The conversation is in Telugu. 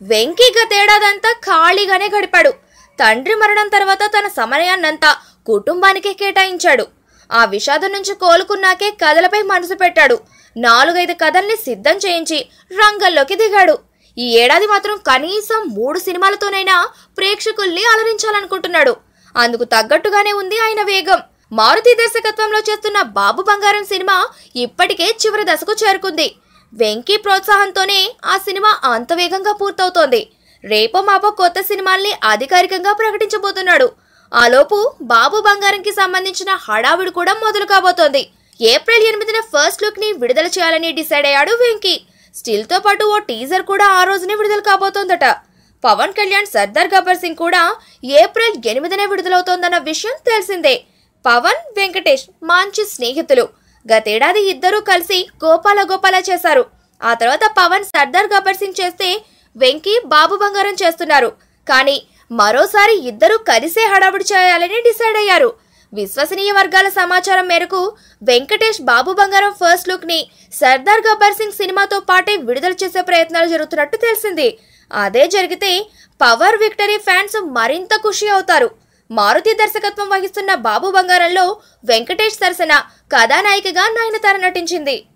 వెంకీ గతేడాదంతా ఖాళీగానే గడిపాడు. తండ్రి మరణం తర్వాత తన సమయాన్నంతా కుటుంబానికే కేటాయించాడు. ఆ విషాదం నుంచి కోలుకున్నాకే కథలపై మనసు పెట్టాడు. 4-5 కథల్ని సిద్ధం చేయించి రంగంలోకి దిగాడు. ఈ ఏడాది మాత్రం కనీసం 3 సినిమాలతోనైనా ప్రేక్షకుల్ని అలరించాలనుకుంటున్నాడు. అందుకు తగ్గట్టుగానే ఉంది ఆయన వేగం. మారుతి దర్శకత్వంలో చేస్తున్న బాబు బంగారం సినిమా ఇప్పటికే చివరి దశకు చేరుకుంది. వెంకీ ప్రోత్సాహంతోనే ఆ సినిమా అంత వేగంగా పూర్తవుతోంది. రేపో మాపో కొత్త సినిమాల్ని అధికారికంగా ప్రకటించబోతున్నాడు. ఆలోపు బాబు బంగారంకి సంబంధించిన హడావిడి కూడా మొదలు కాబోతోంది. ఏప్రిల్ 8న ఫస్ట్ లుక్ ని విడుదల చేయాలని డిసైడ్ అయ్యాడు వెంకీ. స్టిల్ తో పాటు ఓ టీజర్ కూడా ఆ రోజునే విడుదల కాబోతోందట. పవన్ కళ్యాణ్ సర్దార్ గబ్బర్ సింగ్ కూడా ఏప్రిల్ 8నే విడుదలవుతోందన్న విషయం తెలిసిందే. పవన్, వెంకటేష్ మంచి స్నేహితులు. గతేడాది ఇద్దరూ కలిసి గోపాల చేశారు. ఆ తర్వాత పవన్ సర్దార్ గబ్బర్ సింగ్ చేస్తే వెంకీ బాబు బంగారం చేస్తున్నారు. కానీ మరోసారి ఇద్దరూ కలిసే హడావుడి చేయాలని డిసైడ్ అయ్యారు. విశ్వసనీయ వర్గాల సమాచారం మేరకు వెంకటేష్ బాబు బంగారం ఫస్ట్ లుక్ ని సర్దార్ గబ్బర్ సింగ్ సినిమాతో పాటే విడుదల చేసే ప్రయత్నాలు జరుగుతున్నట్టు తెలిసింది. అదే జరిగితే పవర్ విక్టరీ ఫ్యాన్స్ మరింత ఖుషి అవుతారు. మారుతి దర్శకత్వం వహిస్తున్న బాబు బంగారంలో వెంకటేష్ సరసన కథానాయికగా నయనతార నటించింది.